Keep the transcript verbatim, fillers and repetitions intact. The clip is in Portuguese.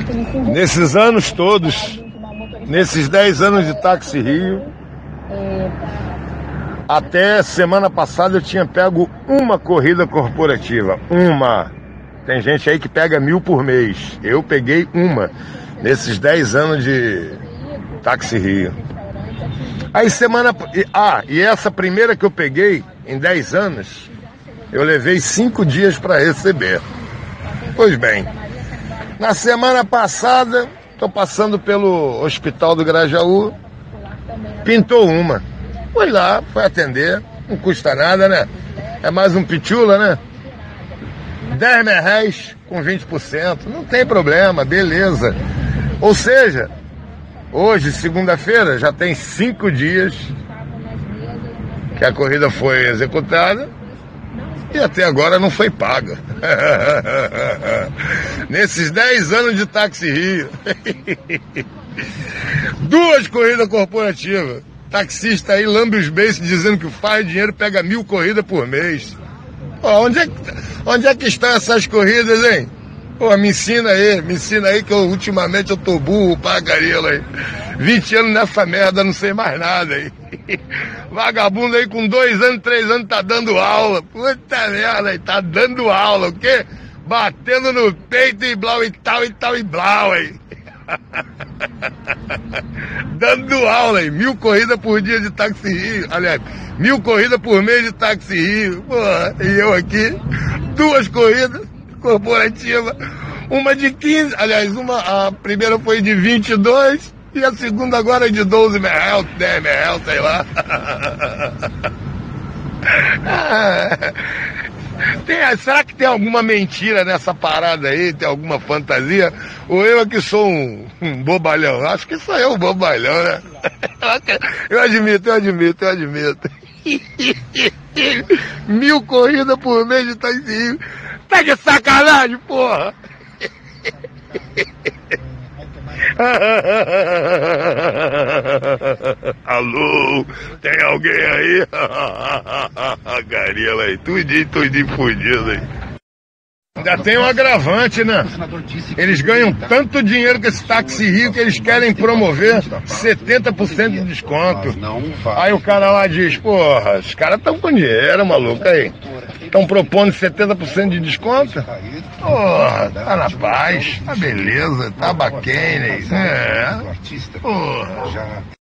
Nesses anos todos, nesses dez anos de Táxi Rio, até semana passada eu tinha pego uma corrida corporativa. Uma. Tem gente aí que pega mil por mês. Eu peguei uma nesses dez anos de Táxi Rio. Aí semana... Ah, e essa primeira que eu peguei em dez anos, eu levei cinco dias para receber. Pois bem, na semana passada, estou passando pelo Hospital do Grajaú, pintou uma. Fui lá, foi atender, não custa nada, né? É mais um pitula, né? dez reais com vinte por cento, não tem problema, beleza. Ou seja, hoje, segunda-feira, já tem cinco dias que a corrida foi executada e até agora não foi paga. Nesses dez anos de Táxi Rio, duas corridas corporativas. Taxista aí lambe os beiços dizendo que faz dinheiro, pega mil corridas por mês. Pô, onde é que, onde é que estão essas corridas, hein? Pô, me ensina aí, me ensina aí que eu, ultimamente eu tô burro pra caramba aí. vinte anos nessa merda, não sei mais nada aí. Vagabundo aí com dois anos, três anos tá dando aula. Puta merda aí, tá dando aula, o quê? Batendo no peito e blau e tal e tal e blau aí. Dando aula aí, mil corridas por dia de Táxi Rio. Aliás, mil corridas por mês de Táxi Rio. Porra, e eu aqui, duas corridas corporativas, uma de quinze, aliás, uma, a primeira foi de vinte e dois e a segunda agora é de doze reais, dez reais, sei lá. Tem, será que tem alguma mentira nessa parada aí? Tem alguma fantasia? Ou eu é que sou um, um bobalhão? Acho que sou eu um bobalhão, né? Eu admito, eu admito, eu admito. Mil corridas por mês de Táxi Rio. Tá de sacanagem, porra! Alô, tem alguém aí? Garila aí, tudinho, tudinho fudido aí. Ainda tem um agravante, né? Eles ganham tanto dinheiro com esse Táxi Rio que eles querem promover setenta por cento de desconto. Aí o cara lá diz, porra, os caras estão com dinheiro, maluco, aí. Estão propondo setenta por cento de desconto? Porra, tá na paz, tá beleza, tá bacana aí. É, porra.